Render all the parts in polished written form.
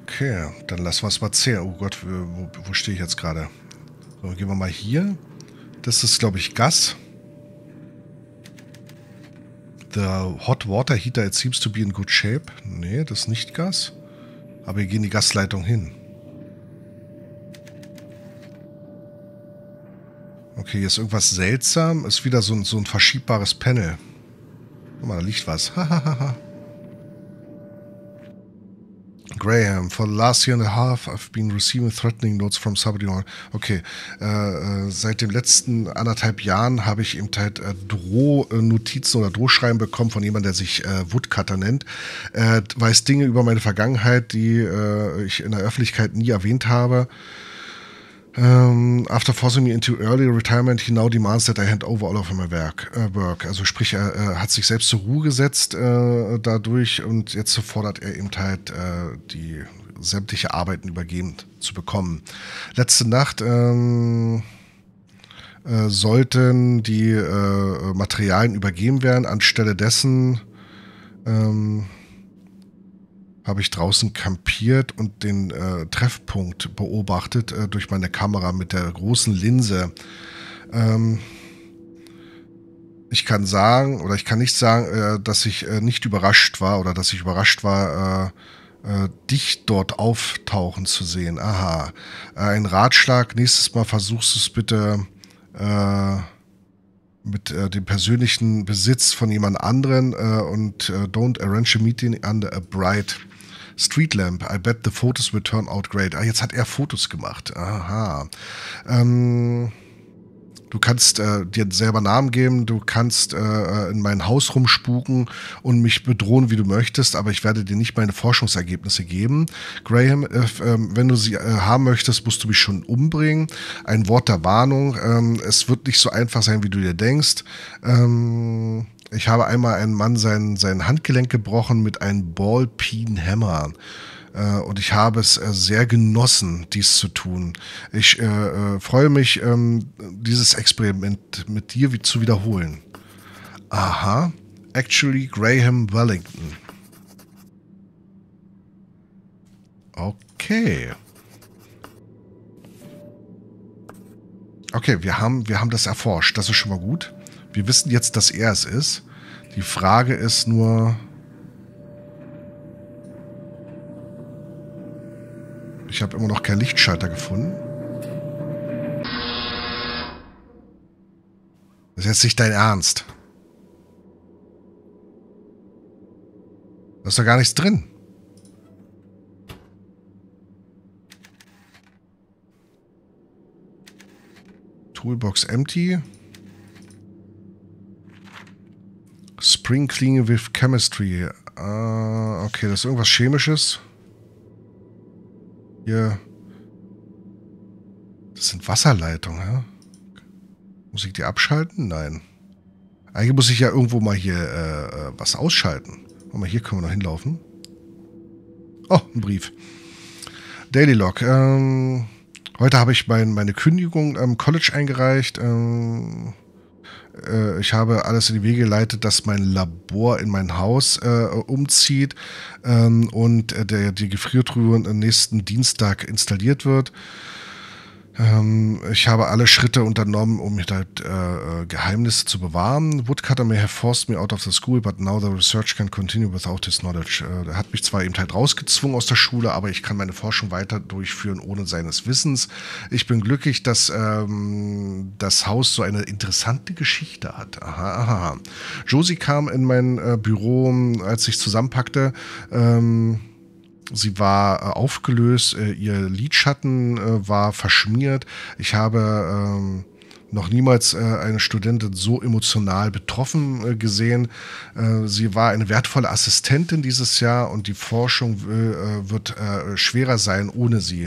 Okay, dann lassen wir es mal zählen. Oh Gott, wo stehe ich jetzt gerade? So, gehen wir mal hier. Das ist, glaube ich, Gas. The hot water heater, it seems to be in good shape. Nee, das ist nicht Gas. Aber wir gehen die Gasleitung hin. Okay, hier ist irgendwas seltsam. Ist wieder so ein verschiebbares Panel. Guck mal, da liegt was. Hahaha. Graham, for the last year and a half I've been receiving threatening notes from subordinate. Okay, seit den letzten 1,5 Jahren habe ich eben halt Drohnotizen oder Drohschreiben bekommen von jemandem, der sich Woodcutter nennt. Weiß Dinge über meine Vergangenheit, die ich in der Öffentlichkeit nie erwähnt habe. After forcing me into early retirement, he now demands that I hand over all of my work. Also sprich, er hat sich selbst zur Ruhe gesetzt dadurch und jetzt fordert er eben halt die sämtliche Arbeiten übergeben zu bekommen. Letzte Nacht sollten die Materialien übergeben werden. Anstelle dessen habe ich draußen kampiert und den Treffpunkt beobachtet durch meine Kamera mit der großen Linse. Ich kann sagen, oder ich kann nicht sagen, dass ich nicht überrascht war oder dass ich überrascht war, dich dort auftauchen zu sehen. Aha. Ein Ratschlag, nächstes Mal versuchst du es bitte mit dem persönlichen Besitz von jemand anderen und don't arrange a meeting under a bright street lamp. I bet the photos will turn out great. Ah, jetzt hat er Fotos gemacht. Aha. Du kannst dir selber Namen geben, du kannst in mein Haus rumspuken und mich bedrohen, wie du möchtest, aber ich werde dir nicht meine Forschungsergebnisse geben. Graham, wenn du sie haben möchtest, musst du mich schon umbringen. Ein Wort der Warnung. Es wird nicht so einfach sein, wie du dir denkst. Ich habe einmal einem Mann sein Handgelenk gebrochen mit einem Ball-Peen-Hammer. Und ich habe es sehr genossen, dies zu tun. Ich freue mich, dieses Experiment mit dir zu wiederholen. Aha. Actually, Graham Wellington. Okay. Okay, wir haben das erforscht. Das ist schon mal gut. Wir wissen jetzt, dass er es ist. Die Frage ist nur... Ich habe immer noch keinen Lichtschalter gefunden. Das ist jetzt nicht dein Ernst. Da ist doch gar nichts drin. Toolbox empty. Spring cleaning with chemistry. Okay, das ist irgendwas Chemisches. Hier. Das sind Wasserleitungen, ja? Muss ich die abschalten? Nein. Eigentlich muss ich ja irgendwo mal hier was ausschalten. Guck mal, hier können wir noch hinlaufen. Oh, ein Brief. Daily Log. Heute habe ich meine Kündigung am College eingereicht. Ich habe alles in die Wege geleitet, dass mein Labor in mein Haus umzieht und die Gefriertruhe nächsten Dienstag installiert wird. Ich habe alle Schritte unternommen, um halt, Geheimnisse zu bewahren. Woodcutter may have forced me out of the school, but now the research can continue without his knowledge. Er hat mich zwar eben halt rausgezwungen aus der Schule, aber ich kann meine Forschung weiter durchführen ohne seines Wissens. Ich bin glücklich, dass das Haus so eine interessante Geschichte hat. Aha, aha. Josie kam in mein Büro, als ich zusammenpackte. Sie war aufgelöst, ihr Lidschatten war verschmiert. Ich habe noch niemals eine Studentin so emotional betroffen gesehen. Sie war eine wertvolle Assistentin dieses Jahr und die Forschung wird schwerer sein ohne sie.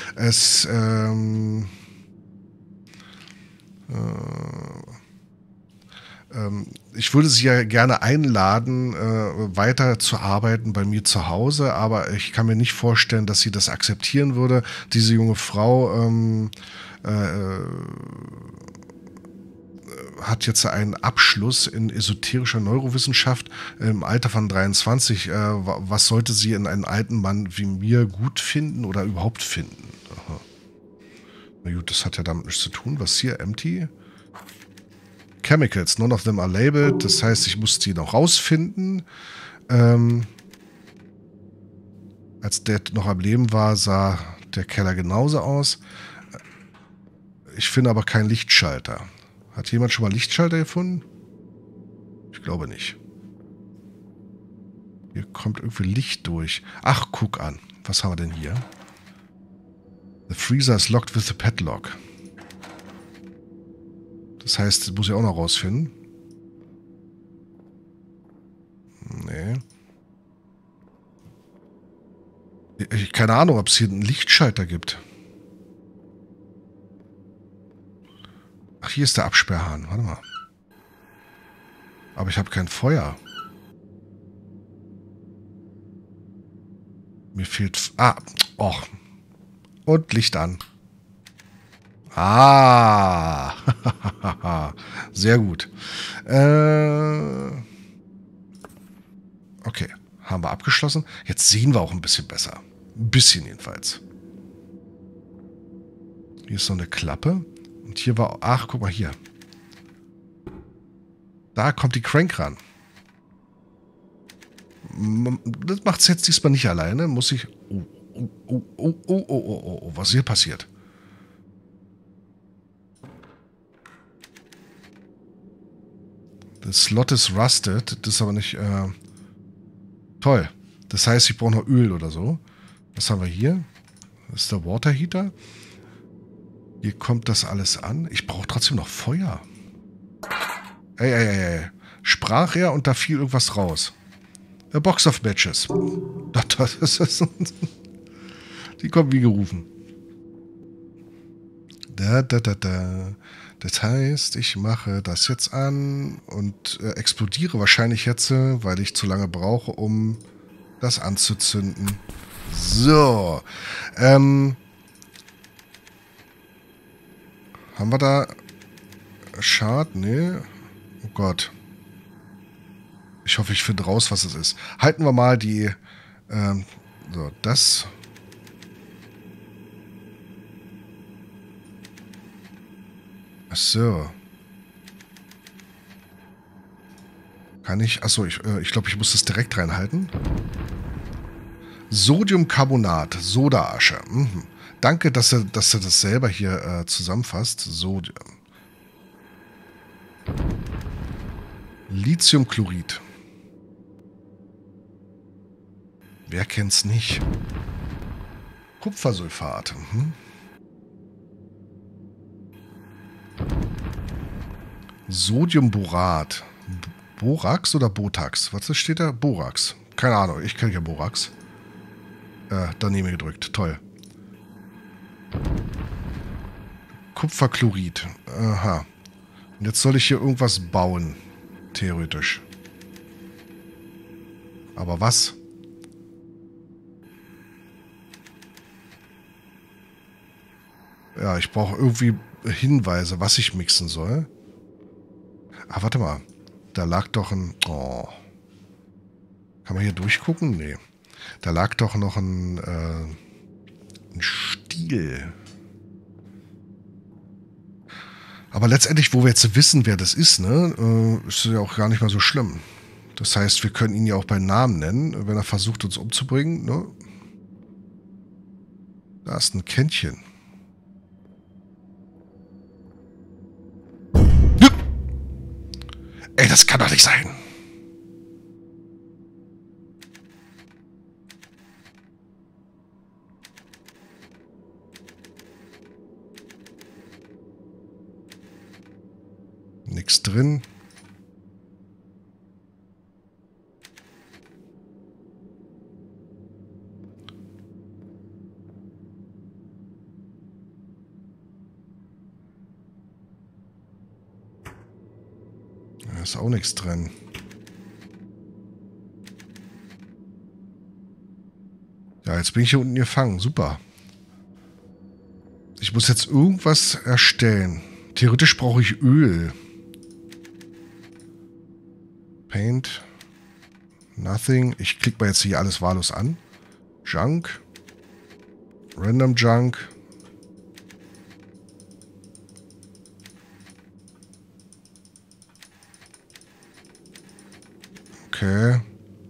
Ich würde sie ja gerne einladen, weiter zu arbeiten bei mir zu Hause, aber ich kann mir nicht vorstellen, dass sie das akzeptieren würde. Diese junge Frau hat jetzt einen Abschluss in esoterischer Neurowissenschaft im Alter von 23. Was sollte sie in einem alten Mann wie mir gut finden oder überhaupt finden? Aha. Na gut, das hat ja damit nichts zu tun. Was hier? Empty? Chemicals, none of them are labeled. Das heißt, ich muss die noch rausfinden. Als der noch am Leben war, sah der Keller genauso aus. Ich finde aber keinen Lichtschalter. Hat jemand schon mal Lichtschalter gefunden? Ich glaube nicht. Hier kommt irgendwie Licht durch. Ach, guck an. Was haben wir denn hier? The freezer is locked with the padlock. Das heißt, das muss ich auch noch rausfinden. Nee. Keine Ahnung, ob es hier einen Lichtschalter gibt. Ach, hier ist der Absperrhahn. Warte mal. Aber ich habe kein Feuer. Mir fehlt... Ah, och. Und Licht an. Ah. Sehr gut. Okay. Haben wir abgeschlossen. Jetzt sehen wir auch ein bisschen besser. Ein bisschen jedenfalls. Hier ist so eine Klappe. Und hier war... Ach, guck mal hier. Da kommt die Crank ran. Das macht es jetzt diesmal nicht alleine. Muss ich... Oh, was hier passiert? Das Slot ist rusted. Das ist aber nicht... Toll. Das heißt, ich brauche noch Öl oder so. Was haben wir hier? Das ist der Water Heater. Hier kommt das alles an. Ich brauche trotzdem noch Feuer. Ey. Sprach er und da fiel irgendwas raus. A Box of Matches. Die kommen wie gerufen. Das heißt, ich mache das jetzt an und explodiere wahrscheinlich jetzt, weil ich zu lange brauche, um das anzuzünden. So. Haben wir da Schad? Nee. Oh Gott. Ich hoffe, ich finde raus, was es ist. Halten wir mal die... so, das... Ach so. Kann ich... Achso, ich glaube, ich muss das direkt reinhalten. Sodiumcarbonat, Sodaasche. Mhm. Danke, dass du das selber hier zusammenfasst. Sodium. Lithiumchlorid. Wer kennt's nicht? Kupfersulfat. Mhm. Sodiumborat. Borax oder Botax? Was steht da? Borax. Keine Ahnung, ich kenne ja Borax. Daneben gedrückt. Toll. Kupferchlorid. Aha. Und jetzt soll ich hier irgendwas bauen. Theoretisch. Aber was? Ja, ich brauche irgendwie Hinweise, was ich mixen soll. Ah, warte mal. Da lag doch ein... Oh. Kann man hier durchgucken? Nee. Da lag doch noch ein Stiel. Aber letztendlich, wo wir jetzt wissen, wer das ist, ne, ist ja auch gar nicht mal so schlimm. Das heißt, wir können ihn ja auch beim Namen nennen, wenn er versucht, uns umzubringen. Ne? Da ist ein Kännchen. Ey, das kann doch nicht sein. Nichts drin. Da ist auch nichts drin. Ja, jetzt bin ich hier unten gefangen. Super. Ich muss jetzt irgendwas erstellen. Theoretisch brauche ich Öl. Paint. Nothing. Ich klicke mal jetzt hier alles wahllos an. Junk. Random Junk. Okay.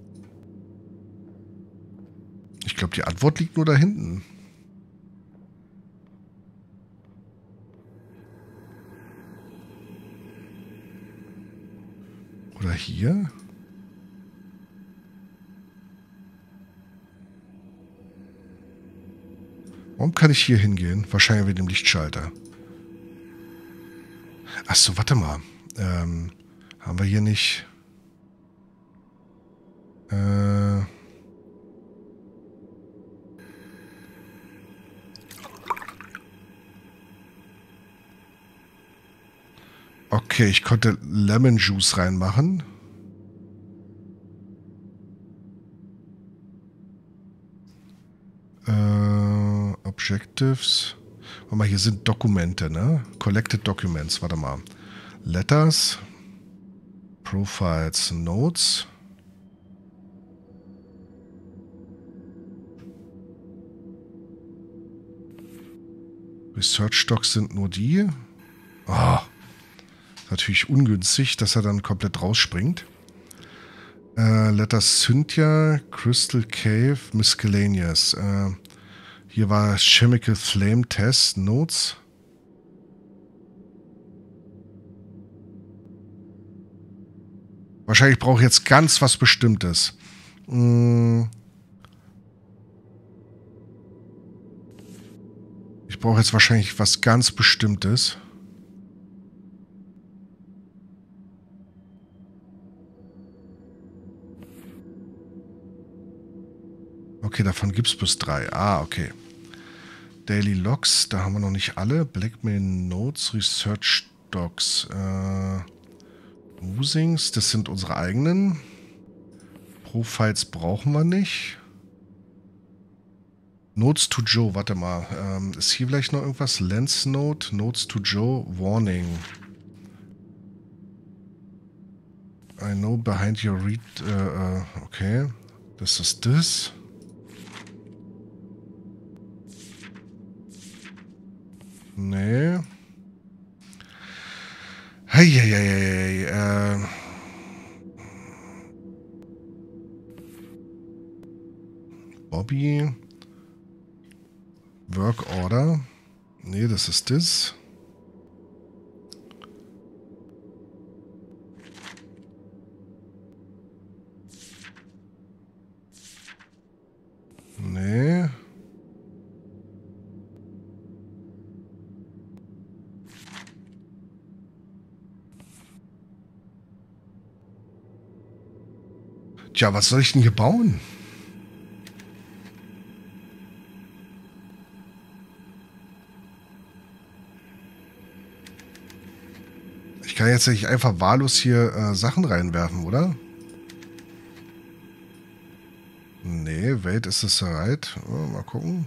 Ich glaube, die Antwort liegt nur da hinten. Oder hier? Warum kann ich hier hingehen? Wahrscheinlich wegen dem Lichtschalter. Achso, warte mal. Haben wir hier nicht... Okay, ich konnte Lemon Juice reinmachen. Objectives. Warte mal, hier sind Dokumente, ne? Collected Documents, warte mal. Letters. Profiles, Notes. Research Docs sind nur die. Oh, natürlich ungünstig, dass er dann komplett rausspringt. Letters Cynthia, Crystal Cave, Miscellaneous. Hier war Chemical Flame Test, Notes. Wahrscheinlich brauche ich jetzt ganz was Bestimmtes. Ich brauche jetzt wahrscheinlich was ganz Bestimmtes. Okay, davon gibt es bis 3. Ah, okay. Daily Logs, da haben wir noch nicht alle. Blackmail Notes, Research Docs. Musings, das sind unsere eigenen. Profiles brauchen wir nicht. Notes to Joe, warte mal. Ist hier vielleicht noch irgendwas? Lens Note, Notes to Joe, Warning. I know behind your read. Okay. Das ist das. Nee. Heieiei. Bobby. Work Order. Nee, das ist das. Nee. Tja, was soll ich denn hier bauen? Ich kann jetzt nicht einfach wahllos hier Sachen reinwerfen, oder? Nee, wait, ist es right? Oh, mal gucken.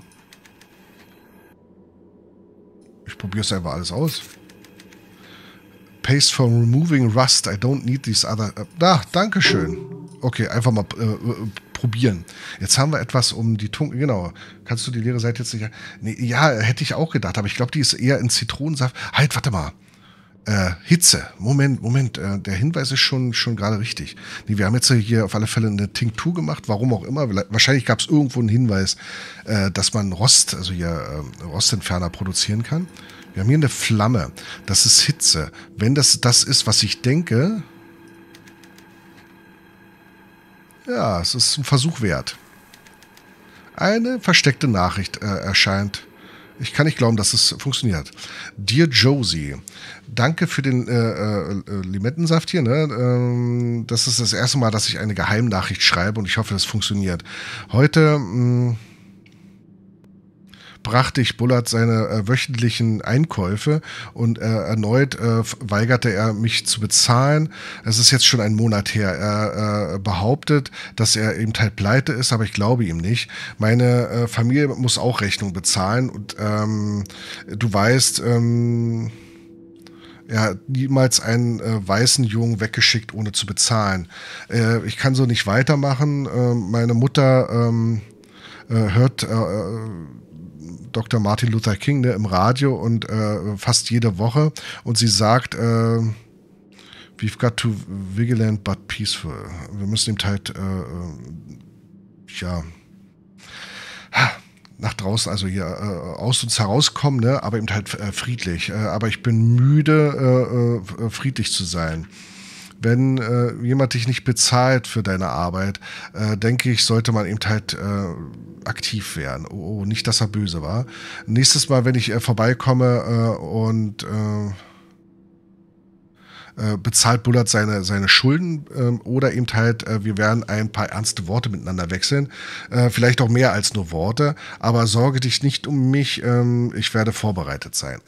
Ich probiere es einfach alles aus. Paste for removing rust. I don't need these other... Dankeschön. Okay, einfach mal probieren. Jetzt haben wir etwas um die Tunke. Genau. Kannst du die leere Seite jetzt nicht... Nee, ja, hätte ich auch gedacht, aber ich glaube, die ist eher in Zitronensaft. Halt, warte mal. Hitze. Moment. Der Hinweis ist schon gerade richtig. Nee, wir haben jetzt hier auf alle Fälle eine Tinktur gemacht, warum auch immer. Wahrscheinlich gab es irgendwo einen Hinweis, dass man Rost, also hier Rostentferner produzieren kann. Wir haben hier eine Flamme. Das ist Hitze. Wenn das ist, was ich denke... Ja, es ist ein Versuch wert. Eine versteckte Nachricht erscheint. Ich kann nicht glauben, dass es funktioniert. Dear Josie, danke für den Limettensaft hier. Ne? Das ist das erste Mal, dass ich eine Geheimnachricht schreibe und ich hoffe, das funktioniert. Heute brachte ich Bullard seine wöchentlichen Einkäufe und erneut weigerte er mich zu bezahlen. Es ist jetzt schon ein Monat her. Er behauptet, dass er eben halt pleite ist, aber ich glaube ihm nicht. Meine Familie muss auch Rechnung bezahlen und du weißt, Er hat niemals einen weißen Jungen weggeschickt, ohne zu bezahlen. Ich kann so nicht weitermachen. Meine Mutter hört Dr. Martin Luther King, ne, im Radio und fast jede Woche. Und sie sagt, we've got to vigilant but peaceful. Wir müssen eben halt, ja, nach draußen, also hier aus uns herauskommen, ne, aber eben halt friedlich. Aber ich bin müde, friedlich zu sein. Wenn jemand dich nicht bezahlt für deine Arbeit, denke ich, sollte man eben halt aktiv werden. Oh, nicht, dass er böse war. Nächstes Mal, wenn ich vorbeikomme und bezahlt Bullard seine Schulden oder eben halt, wir werden ein paar ernste Worte miteinander wechseln. Vielleicht auch mehr als nur Worte, aber sorge dich nicht um mich, ich werde vorbereitet sein.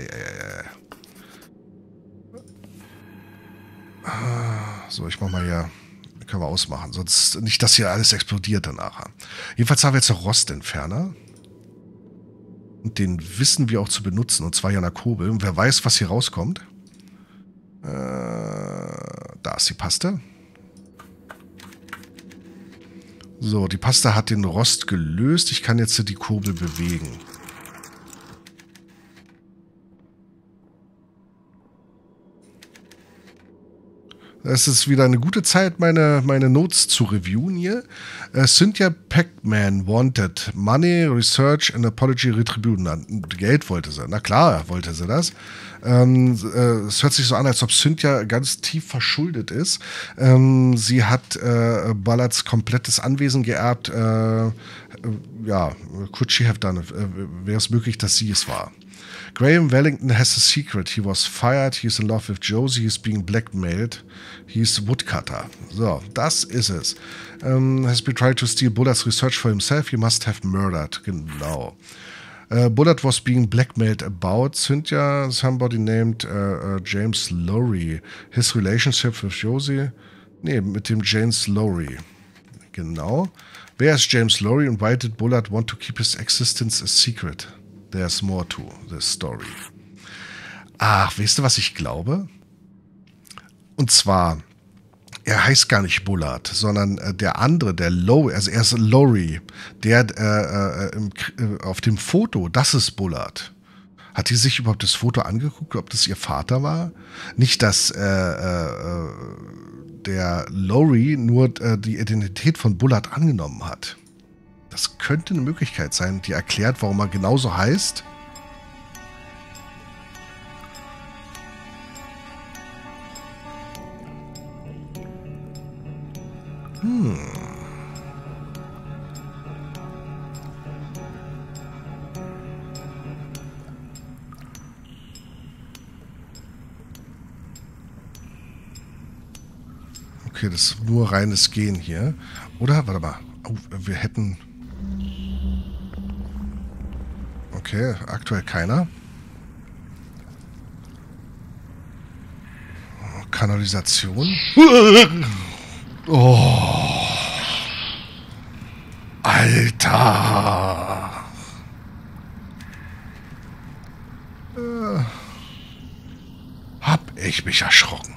So, ich mach mal hier, können wir ausmachen, sonst nicht, dass hier alles explodiert danach. Jedenfalls haben wir jetzt noch Rostentferner. Und den wissen wir auch zu benutzen, und zwar hier an der Kurbel. Und wer weiß, was hier rauskommt. Da ist die Paste. So, die Paste hat den Rost gelöst. Ich kann jetzt die Kurbel bewegen. Es ist wieder eine gute Zeit, meine Notes zu reviewen hier. Cynthia Pac-Man wanted Money, Research and Apology Retribution. Geld wollte sie. Na klar, wollte sie das. Es hört sich so an, als ob Cynthia ganz tief verschuldet ist. Sie hat Bullards komplettes Anwesen geerbt. Ja, could she have done it? Wäre es möglich, dass sie es war? Graham Wellington has a secret. He was fired. He's in love with Josie. He's being blackmailed. He's woodcutter. So, das ist es. Has been trying to steal Bullard's research for himself. He must have murdered. Genau. Bullard was being blackmailed about Cynthia. Somebody named James Lowry. His relationship with Josie. Nee, mit dem James Lowry. Genau. Wer ist James Lowry und why did Bullard want to keep his existence a secret? There's more to this story. Ach, weißt du, was ich glaube? Und zwar, er heißt gar nicht Bullard, sondern der andere, der Lowry, also er ist Lowry, der auf dem Foto, das ist Bullard. Hat die sich überhaupt das Foto angeguckt, ob das ihr Vater war? Nicht, dass der Lowry nur die Identität von Bullard angenommen hat. Das könnte eine Möglichkeit sein, die erklärt, warum er genauso heißt. Okay, das ist nur reines Gehen hier. Oder? Warte mal. Oh, wir hätten... Okay, aktuell keiner. Kanalisation. Oh. Alter. Hab ich mich erschrocken.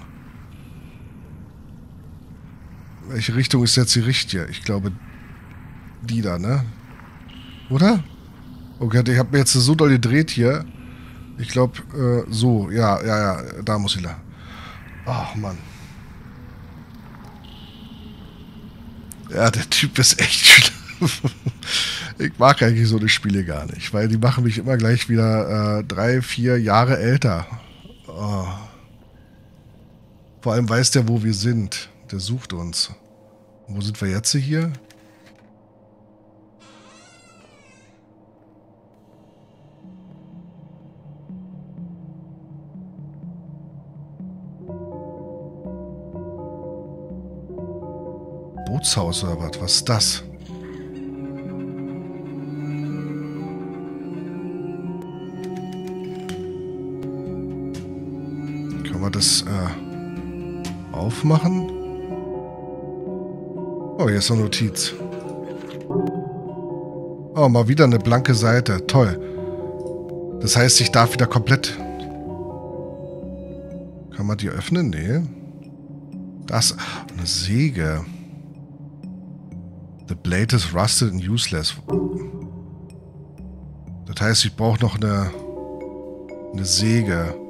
Welche Richtung ist jetzt die richtige? Ich glaube, die da, ne? Oder? Oh Gott, ich habe mir jetzt so doll gedreht hier. Ich glaube, so. Ja, da muss ich lang. Ach, Mann. Ja, der Typ ist echt schlimm. Ich mag eigentlich so eine Spiele gar nicht, weil die machen mich immer gleich wieder 3, 4 Jahre älter. Oh. Vor allem weiß der, wo wir sind. Der sucht uns. Wo sind wir jetzt hier? Bootshaus oder was? Was ist das? Können wir das aufmachen? Oh, hier ist eine Notiz. Oh, mal wieder eine blanke Seite. Toll. Das heißt, ich darf wieder komplett... Kann man die öffnen? Nee. Das. Eine Säge. The blade is rusted and useless. Das heißt, ich brauche noch eine Säge.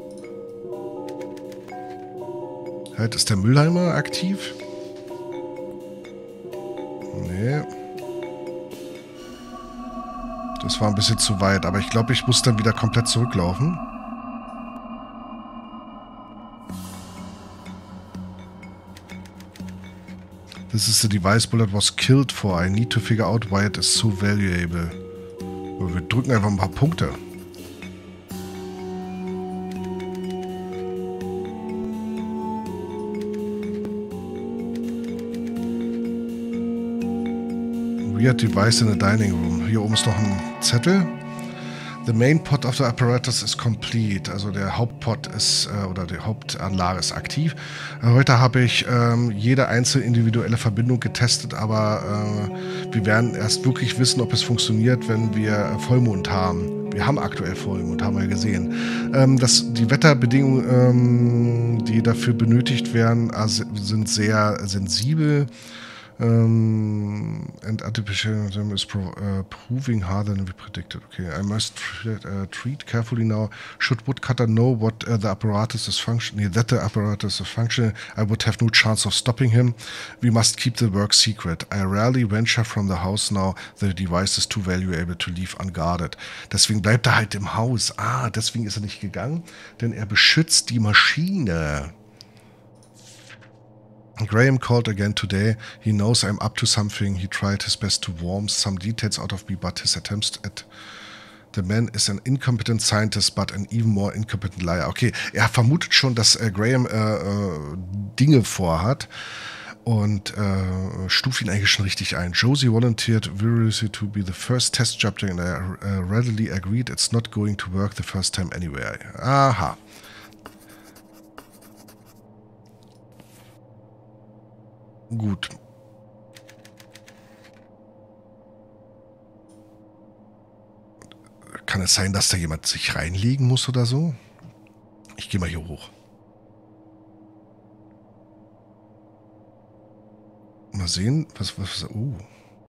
Halt, ist der Mülleimer aktiv? Nee. Das war ein bisschen zu weit, aber ich glaube, ich muss dann wieder komplett zurücklaufen. This is the device Bullet was killed for. I need to figure out why it is so valuable. Wir drücken einfach ein paar Punkte. Weird device in the dining room. Hier oben ist noch ein Zettel. The main pod of the apparatus is complete. Also der Hauptpod ist, oder die Hauptanlage ist aktiv. Heute habe ich jede einzelne individuelle Verbindung getestet, aber wir werden erst wirklich wissen, ob es funktioniert, wenn wir Vollmond haben. Wir haben aktuell Vollmond, haben wir gesehen. Die Wetterbedingungen, die dafür benötigt werden, sind sehr sensibel. And artificial is proving harder than we predicted. Okay, I must treat carefully now. Should Woodcutter know what the apparatus is functioning, that the apparatus is functioning, I would have no chance of stopping him. We must keep the work secret. I rarely venture from the house now. The device is too valuable to leave unguarded. Deswegen bleibt er halt im Haus. Deswegen ist er nicht gegangen, denn er beschützt die Maschine. Graham called again today. He knows I'm up to something. He tried his best to worm some details out of me, but his attempts at the man is an incompetent scientist, but an even more incompetent liar. Okay, er vermutet schon, dass Graham Dinge vorhat und stuft ihn eigentlich schon richtig ein. Josie volunteered vigorously to be the first test subject and I readily agreed it's not going to work the first time anyway. Aha. Gut. Kann es sein, dass da jemand sich reinlegen muss oder so? Ich gehe mal hier hoch. Mal sehen, was